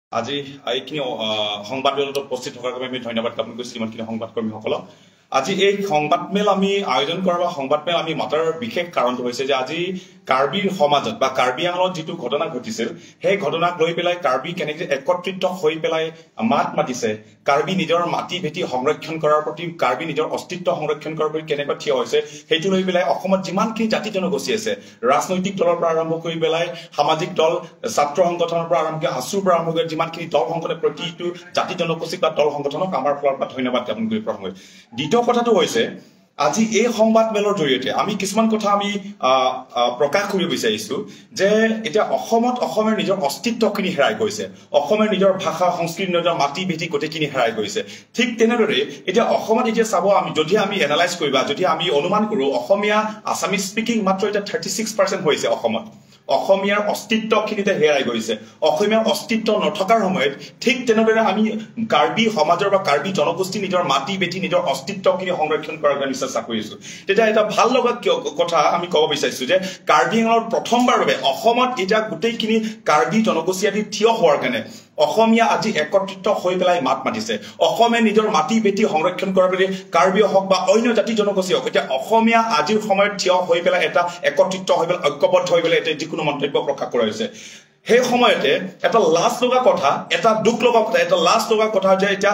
আজি এইখিনি সংবাদমেলত উপস্থিত থকাৰ বাবে আমি ধন্যবাদ জ্ঞাপন কৰিছোঁ ইমানখিনি সংবাদকৰ্মীসকলক। আজি এই সংবাদমেল আমি আয়োজন কৰা বা সংবাদমেল আমি মাতাৰ বিশেষ কাৰণটো হৈছে যে আজি কাৰ্বিৰ সমাজত বা কাৰ্বি আংলঙত যিটো ঘটনা ঘটিছিল সেই ঘটনাক লৈ পেলাই কাৰ্বি কেনেকৈ একত্ৰিত হৈ পেলাই মাত মাতিছে, কাৰ্বি নিজৰ মাটি ভেটি সংৰক্ষণ কৰাৰ প্ৰতি, কাৰ্বি নিজৰ অস্তিত্ব সংৰক্ষণ কৰাৰ প্ৰতি কেনেকৈ থিয় হৈছে সেইটো লৈ পেলাই অসমত যিমানখিনি জাতি জনগোষ্ঠী আছে, ৰাজনৈতিক দলৰ পৰা আৰম্ভ কৰি পেলাই সামাজিক দল, ছাত্ৰ সংগঠনৰ পৰা আৰম্ভ কৰি আছুৰ পৰা আৰম্ভ কৰি যিমানখিনি দল সংগঠনে প্ৰতিটো জাতি জনগোষ্ঠী বা দল সংগঠনক আমাৰ ফালৰ পৰা ধন্যবাদ জ্ঞাপন কৰি প্ৰসংগ। দ্বিতীয় কথাটো হৈছে আজি এই সংবাদমেলৰ জৰিয়তে আমি কিছুমান কথা আমি প্ৰকাশ কৰিব বিচাৰিছো যে এতিয়া অসমত অসমৰ নিজৰ অস্তিত্বখিনি হেৰাই গৈছে, অসমৰ নিজৰ ভাষা সংস্কৃতি নিজৰ মাটি ভেটি গোটেইখিনি হেৰাই গৈছে। ঠিক তেনেদৰে এতিয়া অসমত এতিয়া চাব আমি যদি আমি এনালাইজ কৰিবা, যদি আমি অনুমান কৰো অসমীয়া আছামিজ স্পিকিং মাত্ৰ এতিয়া 36% হৈছে অসমত, অসমীয়াৰ অস্তিত্বখিনিতে হেৰাই গৈছে। অসমীয়াৰ অস্তিত্ব নথকাৰ সময়ত ঠিক তেনেদৰে আমি কাৰ্বি সমাজৰ বা কাৰ্বি জনগোষ্ঠী নিজৰ মাটি বেটি নিজৰ অস্তিত্বখিনি সংৰক্ষণ কৰাৰ কাৰণে চেষ্টা কৰিছো। তেতিয়া এটা ভাল লগা কথা আমি ক'ব বিচাৰিছো যে কাৰ্বি আংলঙত প্ৰথমবাৰ বাবে অসমত এতিয়া গোটেইখিনি কাৰ্বি জনগোষ্ঠী আদি থিয় হোৱাৰ কাৰণে অসমীয়া আজি একত্ৰিত হৈ পেলাই মাত মাতিছে। অসমে নিজৰ মাটি বেটি সংৰক্ষণ কৰাৰ বাবে কাৰ্বি হওক বা অন্য জাতি জনগোষ্ঠী হওক এতিয়া অসমীয়া আজিৰ সময়ত থিয় হৈ পেলাই এটা একত্ৰিত হৈ পেলাই ঐক্যবদ্ধ হৈ পেলাই এতিয়া যিকোনো মন্তব্য প্ৰকাশ কৰা হৈছে। সেই সময়তে এটা লাজ লগা কথা, এটা দুখ লগা কথা, এটা লাজ লগা কথা যে এতিয়া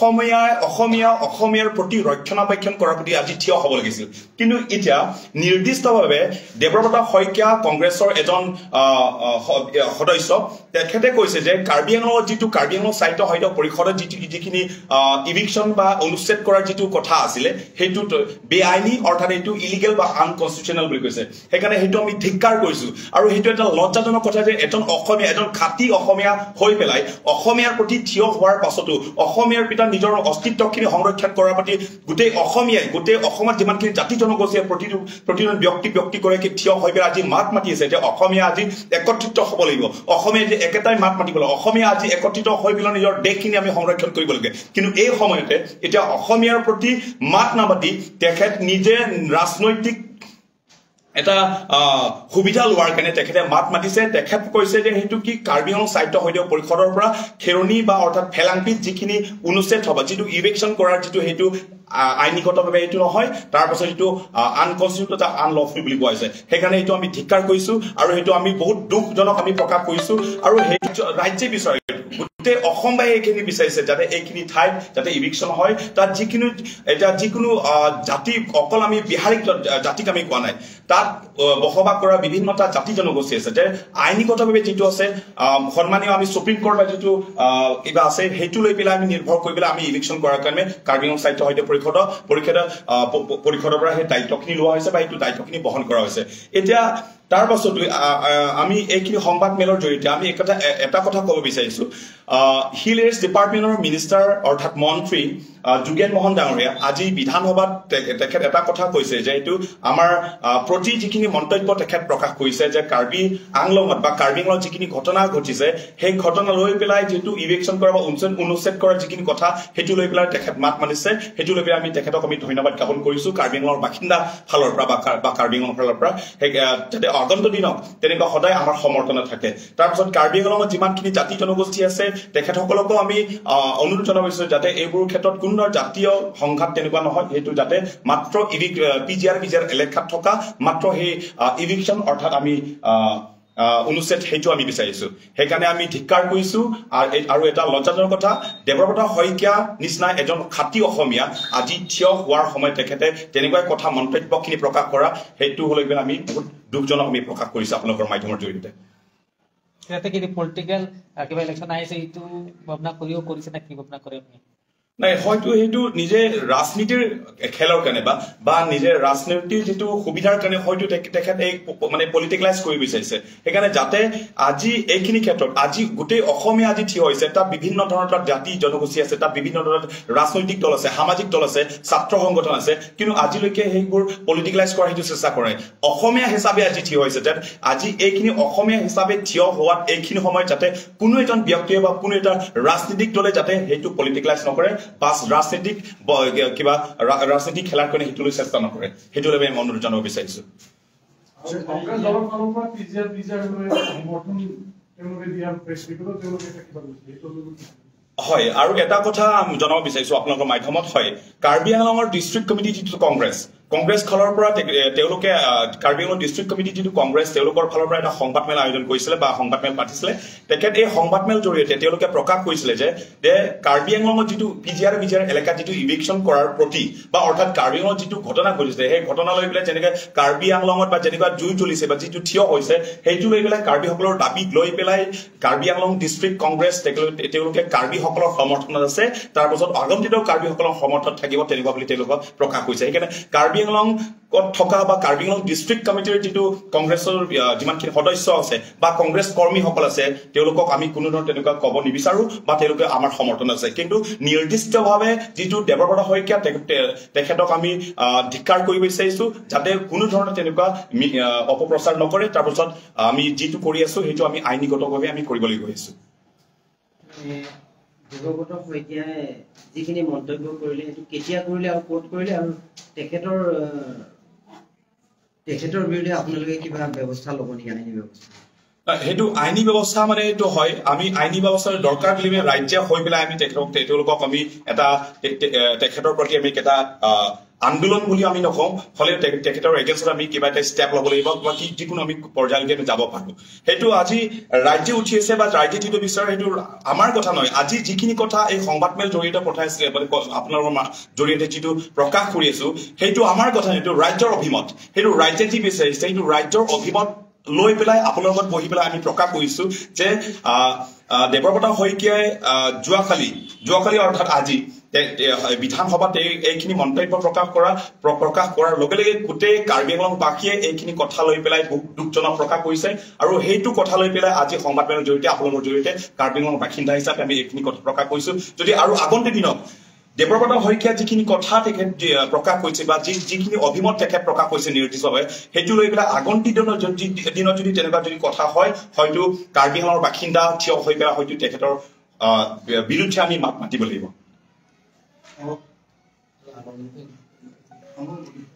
অসমীয়াৰ প্ৰতি ৰক্ষণাবেক্ষণ কৰাৰ প্ৰতি আজি থিয় হ'ব লাগিছিল। কিন্তু এতিয়া নিৰ্দিষ্টভাৱে দেৱব্ৰত শইকীয়া কংগ্ৰেছৰ এজন সদস্য তেখেতে কৈছে যে কাৰ্বি আংলঙত যিটো কাৰ্বি আংলং সাহিত্য পৰিষদত যিখিনি ইভিকশ্যন বা অনুচ্ছেদ কৰাৰ যিটো কথা আছিলে সেইটো বেআইনী, অৰ্থাৎ এইটো ইলিগেল বা আনকনষ্টিটিউচনেল বুলি কৈছে। সেইকাৰণে সেইটো আমি ধিক্কাৰ কৰিছো আৰু সেইটো এটা লজ্জাজনক কথা যে এজন খাঁটি অসমীয়া হৈ পেলাই অসমীয়াৰ প্ৰতি থিয় হোৱাৰ পাছতো অসমীয়াৰ পিতা নিজৰ অস্তিত্বখিনি সংৰক্ষণ কৰাৰ প্ৰতি গোটেই অসমত যিমানখিনি জাতি জনগোষ্ঠীয়ে প্ৰতিজন ব্যক্তিগৰাকী থিয় হৈ পেলাই আজি মাত মাতি আছে যে অসমীয়া আজি একত্ৰিত হ'ব লাগিব, অসমীয়া আজি একেটাই মাত মাতিব লাগিব, অসমীয়া আজি একত্ৰিত হৈ পেলাই নিজৰ দেশখিনি আমি সংৰক্ষণ কৰিব লাগে। কিন্তু এই সময়তে এতিয়া অসমীয়াৰ প্ৰতি মাত নামাতি তেখেত নিজে ৰাজনৈতিক এটা সুবিধা লোৱাৰ কাৰণে তেখেতে মাত মাতিছে। তেখেত কৈছে যে সেইটো কি কাৰ্বি আংলং সাহিত্য পৰিষদৰ পৰা খেৰণি বা অৰ্থাৎ ফেলাংপিত যিখিনি অনুচ্ছেদ হ'ব, যিটো ইভিকশ্যন কৰাৰ যিটো সেইটো আইনীগতভাৱে এইটো নহয়, তাৰ পাছত এইটো আনকনষ্টিটিউচনেল আনলফুল বুলি কোৱা হৈছে। সেইকাৰণে এইটো আমি ধিক্কাৰ কৰিছো আৰু সেইটো আমি বহুত দুখজনক আমি প্ৰকাশ কৰিছো আৰু সেইটো ৰাজ্যে বিচাৰে, গোটেই অসমবাই এইখিনি বিচাৰিছে যাতে এইখিনি ঠাইত যাতে ইভিকশ্যন হয়। তাত যিকোনো জাতি, অকল আমি বিহাৰী জাতিক আমি কোৱা নাই, তাত বসবাস কৰা বিভিন্নটা জাতি জনগোষ্ঠী আছে যে আইনীগতভাৱে যিটো আছে সন্মানীয় আমি সুপ্ৰিম কোৰ্টৰ যিটো কিবা আছে সেইটো লৈ পেলাই আমি নিৰ্ভৰ কৰি পেলাই আমি ইভিকশ্যন কৰাৰ কাৰণে কাৰ্বি আংলং সাহিত্য পৰিষদৰ পৰা সেই দায়িত্বখিনি লোৱা হৈছে বা সেইটো দায়িত্বখিনি বহন কৰা হৈছে। এতিয়া তাৰ পাছতো আমি এইখিনি সংবাদমেলৰ জৰিয়তে আমি এটা কথা ক'ব বিচাৰিছো, হিল এৰিজ ডিপাৰ্টমেণ্টৰ মিনিষ্টাৰ অৰ্থাৎ মন্ত্ৰী যোগেন মোহন ডাঙৰীয়া আজি বিধানসভাত তেখেত এটা কথা কৈছে যে এইটো আমাৰ প্ৰতি যিখিনি মন্তব্য তেখেত প্ৰকাশ কৰিছে যে কাৰ্বি আংলঙত বা কাৰ্বি আংলঙত যিখিনি ঘটনা ঘটিছে সেই ঘটনা লৈ পেলাই যিটো ইভিকশ্যন কৰা বা অনুচ্ছেদ কৰাৰ যিখিনি কথা সেইটো লৈ পেলাই তেখেত মাত মাতিছে। সেইটো লৈ পেলাই আমি তেখেতক আমি ধন্যবাদ জ্ঞাপন কৰিছো কাৰ্বি আংলঙৰ বাসিন্দা ফালৰ পৰা বা কাৰ্বি আংলঙৰ ফালৰ পৰা, যাতে আগন্ত দিনক তেনেকুৱা সদায় আমাৰ সমৰ্থনত থাকে। তাৰপিছত কাৰ্বি আংলঙত যিমানখিনি জাতি জনগোষ্ঠী আছে তেখেতসকলকো আমি অনুৰোধ জনাইছো যাতে এইবোৰ ক্ষেত্ৰত কোনো জাতীয় সংঘাত তেনেকুৱা নহয়, সেইটো যাতে মাত্ৰ পিজিআৰ এলেকাত থকা মাত্ৰ সেই ইভিকশ্যন অৰ্থাৎ আমি অনুচ্ছেদ সেইটো আমি বিচাৰিছো। সেইকাৰণে আমি ধিক্কাৰ কৰিছো। আৰু এটা লজ্জাজনক কথা, দেৱব্ৰত শইকীয়া নিচিনা এজন খাঁটি অসমীয়া আজি থিয় হোৱাৰ সময়ত তেখেতে তেনেকুৱা কথা মন্তব্যখিনি প্ৰকাশ কৰা, সেইটো হ'লে পেলাই আমি বহুত দুখজনক আমি প্ৰকাশ কৰিছো আপোনালোকৰ মাধ্যমৰ জৰিয়তে। পলিটিকেল কিবা ইলেকশ্যন আহিছে এইটো ভাৱনা কৰিছে নে কি ভাৱনা কৰে আপুনি? নাই, হয়তো সেইটো নিজে ৰাজনীতিৰ খেলৰ কাৰণে বা নিজে ৰাজনীতিৰ যিটো সুবিধাৰ কাৰণে হয়তো তেখেত এই মানে পলিটিকেলাইজ কৰিব বিচাৰিছে। সেইকাৰণে যাতে আজি এইখিনি ক্ষেত্ৰত আজি গোটেই অসমীয়া আজি থিয় হৈছে, তাত বিভিন্ন ধৰণৰ তাত জাতি জনগোষ্ঠী আছে, তাত বিভিন্ন ধৰণৰ ৰাজনৈতিক দল আছে, সামাজিক দল আছে, ছাত্ৰ সংগঠন আছে, কিন্তু আজিলৈকে সেইবোৰ পলিটিকেলাইজ কৰা সেইটো চেষ্টা কৰে। অসমীয়া হিচাপে আজি থিয় হৈছে, যেন আজি এইখিনি অসমীয়া হিচাপে থিয় হোৱাত এইখিনি সময়ত যাতে কোনো এজন ব্যক্তিয়ে বা কোনো এটা ৰাজনীতিক দলে যাতে সেইটো পলিটিকেলাইজ নকৰে বা ৰাজনীতিক খেলাৰ কাৰণে সেইটো লৈ চেষ্টা নকৰে, সেইটো লৈ আমি অনুৰোধ জনাব বিচাৰিছো। হয় আৰু এটা কথা জনাব বিচাৰিছো আপোনালোকৰ মাধ্যমত হয় কাৰ্বি আংলঙৰ ডিষ্ট্ৰিক্ট কমিটি যিটো কংগ্ৰেছ ফালৰ পৰা তেওঁলোকে কাৰ্বি আংলং ডিষ্ট্ৰিক্ট কমিটি যিটো কংগ্ৰেছ তেওঁলোকৰ ফালৰ পৰা এটা সংবাদমেল আয়োজন কৰিছিলে বা সংবাদমেল পাতিছিলে তেখেত এই সংবাদমেল জৰিয়তে তেওঁলোকে প্ৰকাশ কৰিছিলে যে কাৰ্বি আংলঙত যিটো পিজিআৰ এলেকাত যিটো ইভিকশ্যন কৰাৰ প্ৰতি বা অৰ্থাৎ কাৰ্বি আংলঙত যিটো ঘটনা ঘটিছে সেই ঘটনা লৈ পেলাই যেনেকৈ কাৰ্বি আংলঙত বা যেনেকুৱা জুই জ্বলিছে বা যিটো থিয় হৈছে সেইটো লৈ পেলাই কাৰ্বিসকলৰ দাবীক লৈ পেলাই কাৰ্বি আংলং ডিষ্ট্ৰিক্ট কংগ্ৰেছ তেওঁলোকে কাৰ্বিসকলৰ সমৰ্থনত আছে তাৰ পাছত আগন্তুক কাৰ্বিসকলৰ সমৰ্থন থাকিব তেনেকুৱা বুলি তেওঁলোকক প্ৰকাশ কৰিছে সেইকাৰণে কাৰ্বি আংলং থকা বা কাৰ্বি আংলং ডিষ্ট্ৰিক্ট কমিটিৰ যিটো কংগ্ৰেছৰ যিমানখিনি সদস্য আছে বা কংগ্ৰেছ কৰ্মীসকল আছে তেওঁলোকক আমি কোনো ধৰণৰ তেনেকুৱা ক'ব নিবিচাৰো বা তেওঁলোকে আমাৰ সমৰ্থন আছে কিন্তু নিৰ্দিষ্টভাৱে যিটো দেৱব্ৰত শইকীয়া তেখেতক আমি ধিক্কাৰ কৰিব বিচাৰিছো যাতে কোনো ধৰণৰ তেনেকুৱা অপপ্ৰচাৰ নকৰে তাৰপিছত আমি যিটো কৰি আছো সেইটো আমি আইনীগতভাৱে আমি কৰিবলৈ গৈ আছো দেৱব্ৰত শইকীয়াই যিখিনি মন্তব্য কৰিলে সেইটো কেতিয়া কৰিলে আৰু ক'ত কৰিলে আৰু তেখেতৰ বিৰুদ্ধে আপোনালোকে কিবা ব্যৱস্থা ল'ব নেকি আইনী ব্যৱস্থা সেইটো আইনী ব্যৱস্থা মানে এইটো হয় আমি আইনী ব্যৱস্থাৰ দৰকাৰ বুলি ৰাজ্য হৈ পেলাই আমি তেওঁলোকক আমি এটা তেখেতৰ প্ৰতি আমি এটা আন্দোলন বুলি আমি নকওঁ হলে তেখেতৰ এগেইনষ্টত আমি কিবা এটা ষ্টেপ ল'ব লাগিব বা যিকোনো আমি পৰ্যায়লৈকে আমি যাব পাৰো সেইটো আজি ৰাজ্যে উঠি আছে বা ৰাজ্যে যিটো বিচাৰে সেইটো আমাৰ কথা নহয় আজি যিখিনি কথা এই সংবাদমেল জৰিয়তে পঠাইছিলে আপোনালোকৰ জৰিয়তে যিটো প্ৰকাশ কৰি আছো সেইটো আমাৰ কথা সেইটো ৰাজ্যৰ অভিমত সেইটো ৰাজ্যে যি বিচাৰিছে সেইটো ৰাজ্যৰ অভিমত লৈ পেলাই আপোনালোকৰ লগত বহি পেলাই আমি প্ৰকাশ কৰিছো যে দেৱব্ৰত শইকীয়াই যোৱাকালি অৰ্থাৎ আজি বিধানসভাত এইখিনি মন্তব্য প্ৰকাশ কৰাৰ লগে লগে গোটেই কাৰ্বি আংলংবাসীয়ে এইখিনি কথা লৈ পেলাই দুখজনক প্ৰকাশ কৰিছে আৰু সেইটো কথা লৈ পেলাই আজি সংবাদমেলৰ জৰিয়তে আপোনালোকৰ জৰিয়তে কাৰ্বি আংলং বাসিন্দা হিচাপে আমি এইখিনি কথা প্ৰকাশ কৰিছো যদি আৰু আগন্তুক দিনত দেৱব্ৰত শইকীয়া যিখিনি কথা তেখেত প্ৰকাশ কৰিছে বা যিখিনি অভিমত তেখেত প্ৰকাশ কৰিছে নিৰ্দিষ্টভাৱে সেইটো লৈ পেলাই আগন্তুক দিনত যদি তেনেকুৱা যদি কথা হয় হয়তো কাৰ্বি আংলঙৰ বাসিন্দা থিয় হৈ পেলাই হয়তো তেখেতৰ বিৰুদ্ধে আমি মাত মাতিব লাগিব